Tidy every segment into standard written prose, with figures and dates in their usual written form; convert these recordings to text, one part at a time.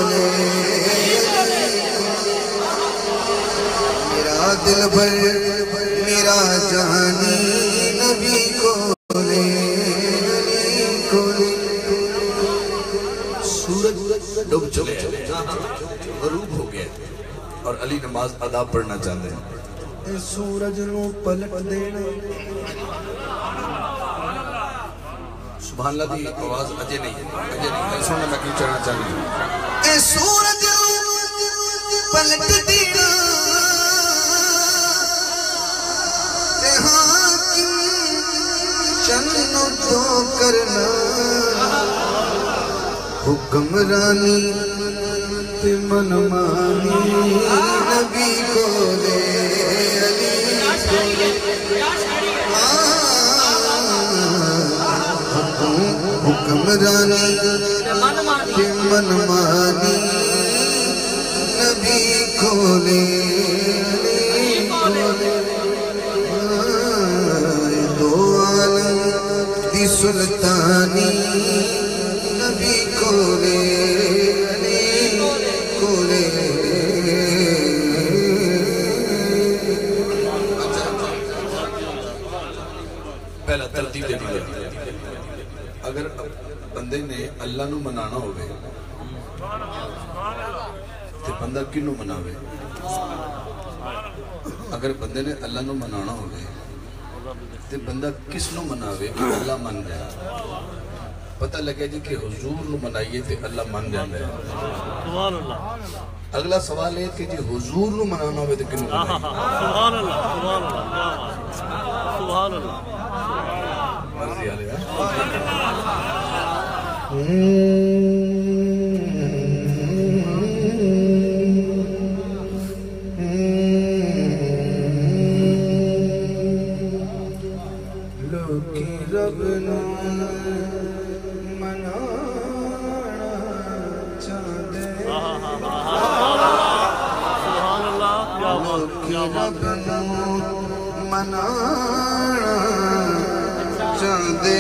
لے میرا دل بھر میرا جانی نبی کو لے سورج ڈوب چلے غروب ہو گیا اور علی نماز ادا پڑھنا چاہتے ہیں سورج نو پلٹ دینا سبحان اللہ دی آواز اجے نہیں سننا میں کیوں چڑھنا چاہتا ہوں اے سورج پلٹ دینا اے حاکم چنو تو کرنا حکمرانی تے منمانی نبی کو لے علی کو لے حکمرانی تے منمانی نبی کو لے دو عالم دی سلطانی نبی کو لے پہلا ترتیب دے دیا اگر بندے نے اللہ نو منانا ہوئے تو بندہ کنو مناوے اگر بندے نے اللہ نو منانا ہوئے تو بندہ کس نو مناوے کہ اللہ من جائے پتہ لگے جی کہ حضور نو منائیے تو اللہ من جاندے ہیں اگلا سوال ہے کہ جی حضور نو منانا ہوئے تو کنو منائیے سبحان اللہ سبحان اللہ مرضی آلے گا لوکی رب نو منانا چاہدے سبحان اللہ لوکی رب نو منانا چاہدے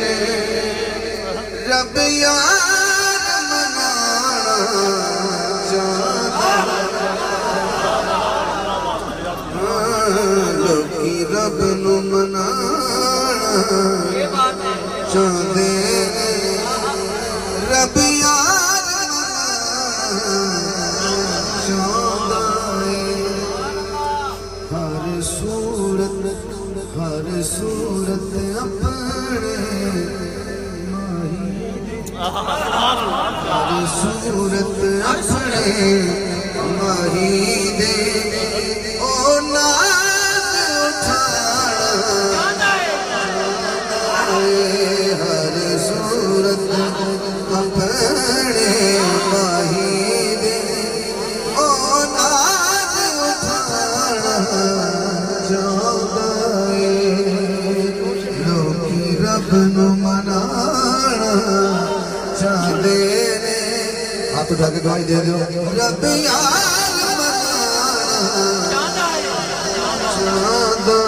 رب یار منانا چاہدے لوکی رب نو منانا چاہدے رب یار منانا چاہدے ہر صورت اپنے ہر صورت اپنے ماہی دے او ناز اٹھانا ہر صورت اپنے ماہی دے او ناز اٹھانا لوکی رب نو منانا چاہدے ہاتھ اٹھا کے دعائی دے دو رب یار منانا چاہدے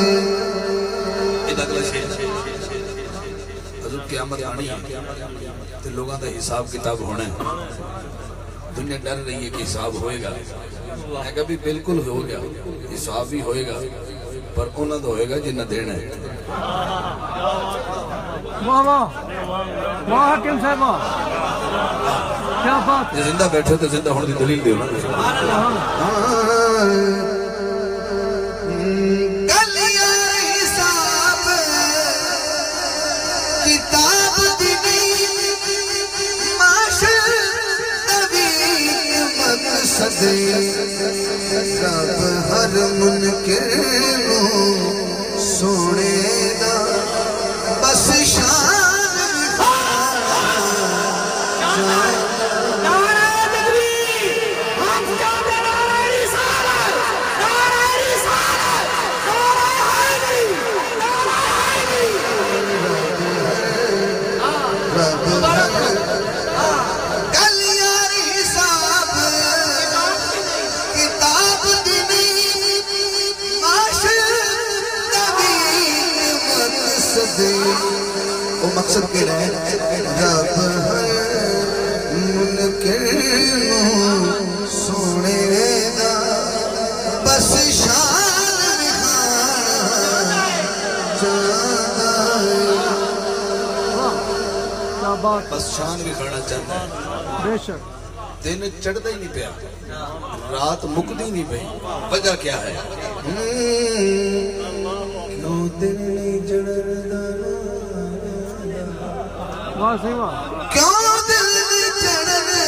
اگلا شیئر حضور قیامت آنی ہے تو لوگاں دا حساب کتاب ہونا ہے دنیا ڈر رہی ہے کہ حساب ہوئے گا میں کہا بھی بالکل ہو گیا حساب بھی ہوئے گا پر انہاں تو ہوئے گا جنہ دینا ہے واہ واہ واہ حکیم صاحب کیا بات جی زندہ بیٹھے تو زندہ ہونے دی دلیل دیو نا گلیاں حساب کتاب دینی معاشر طویل مقصد رب ہر منکر نو سونے دا بس شان وہ مقصد کے لئے رب ہر منکر بات بس شان بھی کھڑنا چاہتا ہے. بے شک دن چڑھتا ہی نہیں پیا, رات مکتی نہیں پئی. وجہ کیا ہے؟ کیوں دل نہیں چڑھدا واہ سی واہ کیوں دل نہیں چڑھدا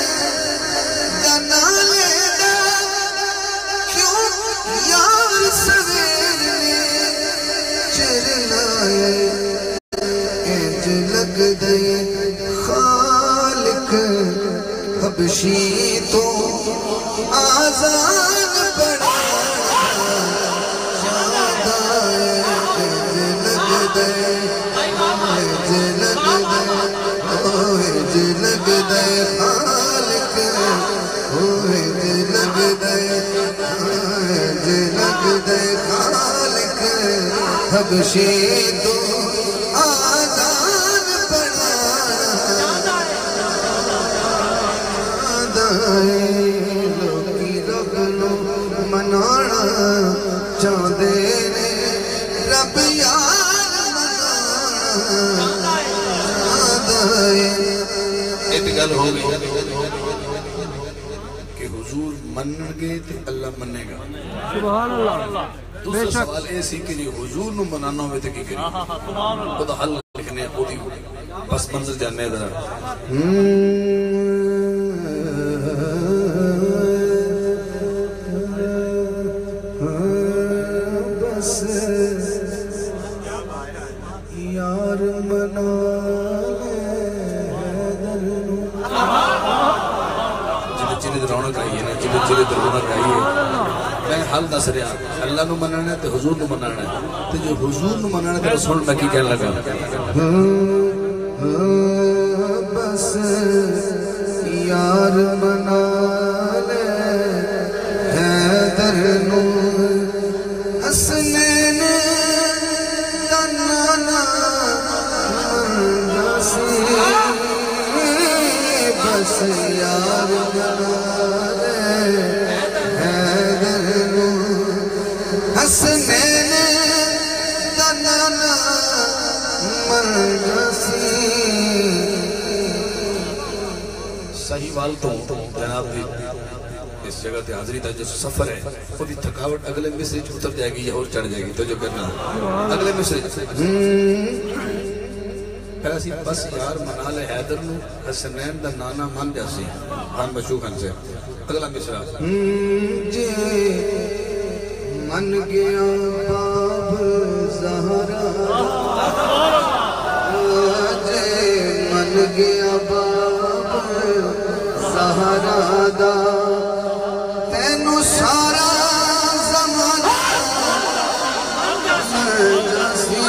نالے دا کیوں یار سویرے چڑھنا انج لگدا خالق حبشی تو آزان بڑا یاد آئے لگدے خالق لگدے خالق حبشی تو آزان بڑا لوکی رب نو منانا چاہدے نے رب یار منانا ایک گل ہو گئی کہ حضور منن گے تو اللہ منے گا. سبحان اللہ بے دوسرا شک سوال ایسی کہ جی حضور نو منانا ہوئے تو کی کریں؟ وہ تو حل لکھنے ہیں خود ہی بس منظر جاننے ہیں ذرا. بس یار منا جنہیں رونق آئی ہے نا, جنہیں رونق آئی ہے, میں حل دس رہا اللہ نو منانا ہے تو حضور نو منانا ہے. تو جو حضور نو منانا ہے تو رسول میں کی کہنے لگا بس یار منا لے حیدر نو حسنین دا نانا مرنا سی بس یار منا لے حیدر نو حسنین دا نانا مرنا سی. صحیح وال تو جناب دی اس جگہ تے حاضری دا جو سفر ہے وہ دی تھکاوٹ اگلے مصرے چ اتر جائے گی یا اور چڑھ جائے گی. تو جو کرنا اگلے مصرے پہلا سی بس یار منا لے حیدر نو حسنین دا نانا من جاسی خان مشوقن سے. اگلا مصرا جے من گیا باب زہرا جے من گیا باب زہرا دا تینو سارا زمانہ جاسی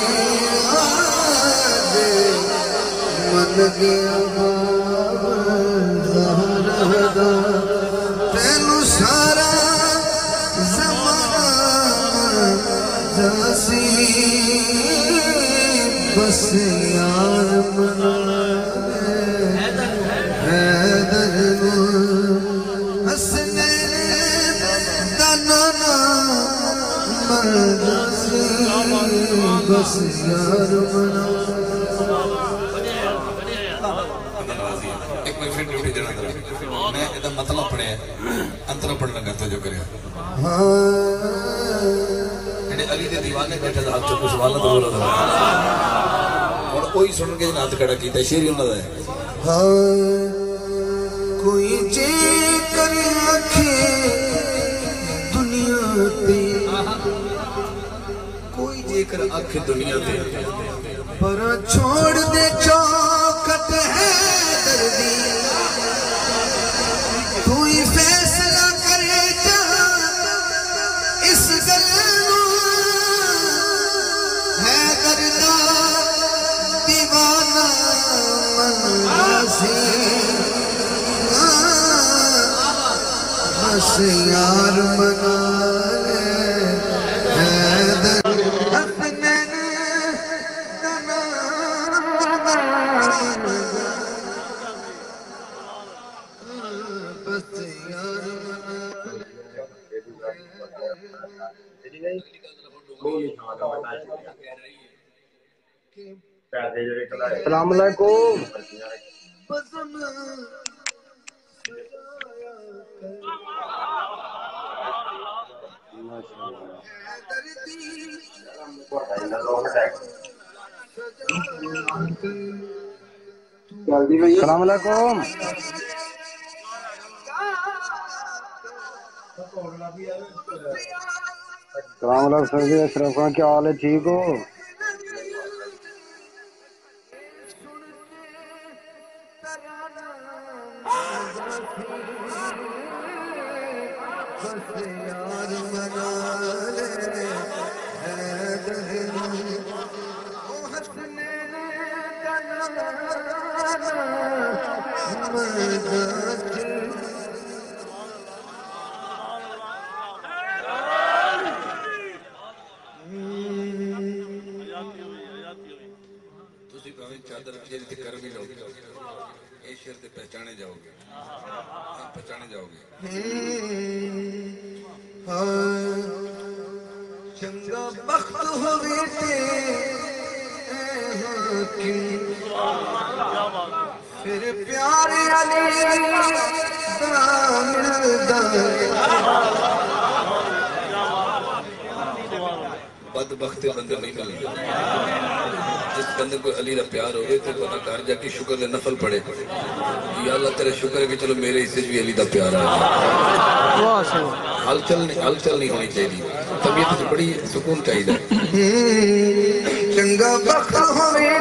جے من گیا باب زہرا دا تینو سارا زمانہ جاسی بس یار منا حیدر نو حسنین دا نانا مرنا سی بس یار منا. ایک میں پھر ڈیوٹی دینا تھا, میں ادھا مطلب پڑھے ہیں انترہ پڑھنا کرتا جو کرے انہیں علی دے دیوانے بیٹھے تھا آپ چکو سوالہ تو بولا تھا اور کوئی سن کے نات کھڑا کیتا ہے شیری انہوں نے کوئی جے کر رکھے دنیا تے کوئی جے کر آنکھ دنیا تے پر چھوڑ دے چوکھٹ ہے دردی کوئی فیصلہ کرے جا اس گل ہے دردا دیوانہ من سی بس یار منا لے حیدر حسنین دا نانا بس یار منا لے السلام علیکم السلام علیکم السلام علیکم سر جی اشرف خان کیا حال ہے ٹھیک ہو چادر کر بھی لو گے یہ شیر پہچانے جاؤ گے پہچانے جاؤ گے چنگا بخت ہوئے پھر پیارے علی بدبخت بندے نہیں ملے جس بندے کو علی کا پیار ہوئے تو بنا گھر جا کے شکر دے نفل پڑے یا اللہ تیرے شکر ہے کہ چلو میرے حصے بھی علی کا پیار ہے ہلچل نہیں ہونی چاہیے طبیعت سے بڑی سکون چاہیے چنگا بخت ہوئے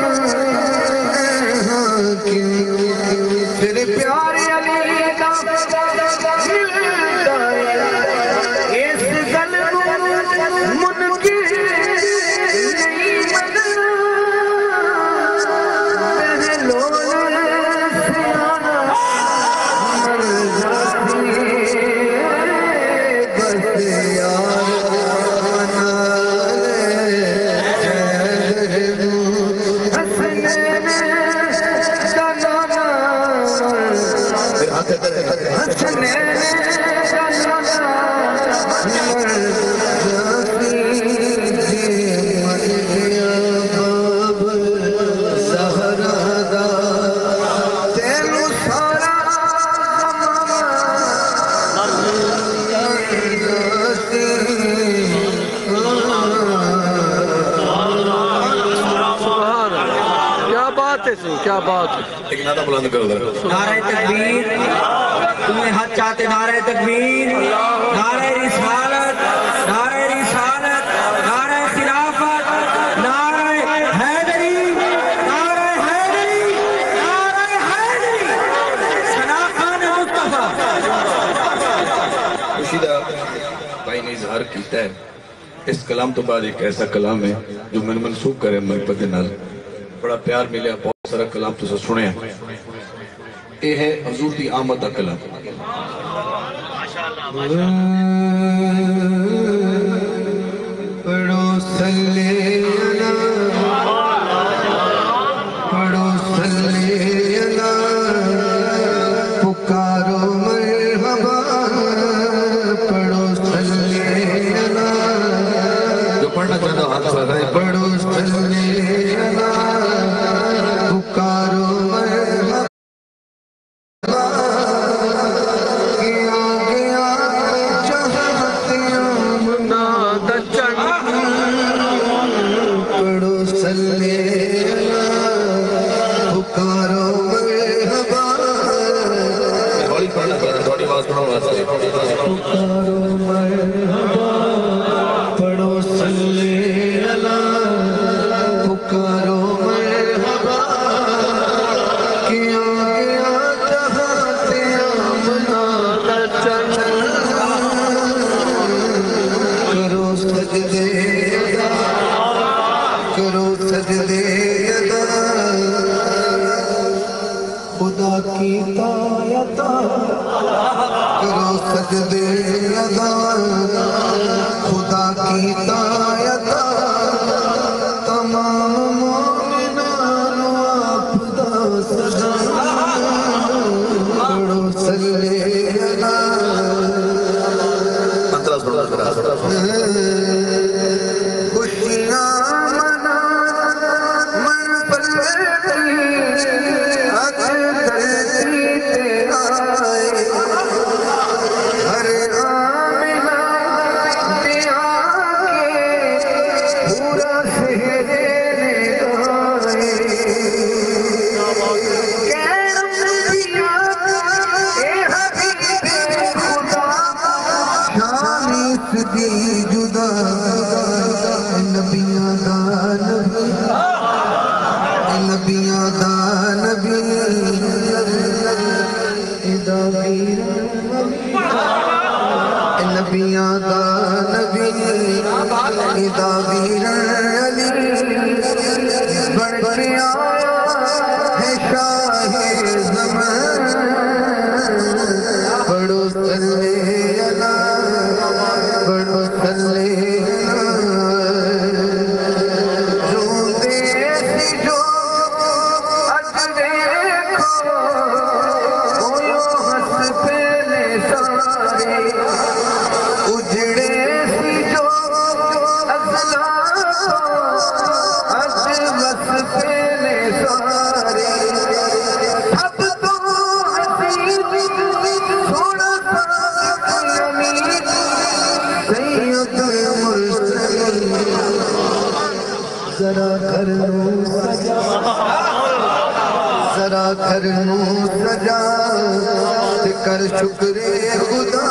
پھر پیارے علی کا اس ظلم منکر نہیں مدنا پہلون سیانا مر جاتی بس یار کیا بات ہے ایک نعرہ بلند کرو نعرہ تکبیر تمہیں حد چاہتے نعرہ تکبیر نعرہ رسالت نعرہ رسالت نعرہ خلافت نعرہ حیدری نعرہ حیدری نعرہ حیدری شناخان مصطفیٰ خوشیدہ بھائی نے اظہار کیتا ہے اس کلام تو بعد ایک ایسا کلام ہے جو میں منسوخ کرے محبت نال بڑا پیار ملیا بہت سارا کلام تو سنے ہیں یہ ہے حضور دی آمد دا کلام پڑھو صلی پڑھو صلی پکارو مرحبا پڑھو صلی جو پڑھنا چاہتا ہوں ہاتھ لگائے پڑھو صلی پکارو مرحبا گیا گیا چاہتیاں مناد چند پڑھو صلی پکارو مرحبا بڑی پڑھنا چاہتا تھوڑی بات سنو واسطے پکارو مرحبا پڑھو صلی پکارو مرحبا کیا گیا چاہتیاں مناد چند کرو سجدے کرو سجدے خدا کی طاعت کرو سجدے خدا کی طاعت تمام مومنان آپ دا سجدہ پڑھو صلی خوشیاں منا کرنوں سجا ذرا کرنوں سجا تے کر شکر خدا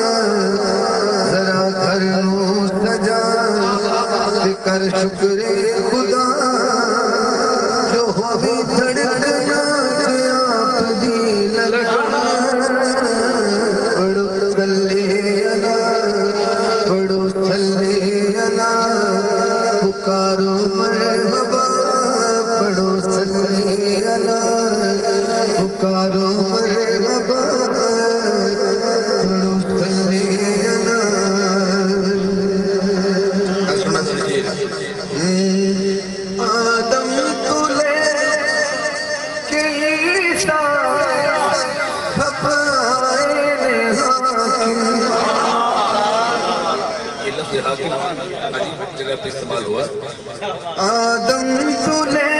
ذرا کرنوں سجا تے کر شکر خدا جو ہوئی دھڑکنا کہ آپ دی لگنا پڑھو صلی اللہ پڑھو صلی اللہ پکارو مرحبا پڑھو صلی اللہ پکارو مرحبا پڑھو صلی اللہ سنا سنجیے آدم تو لے کے عیسیٰ حاکم عجیب جگہ پہ استعمال ہوا آدم تو لے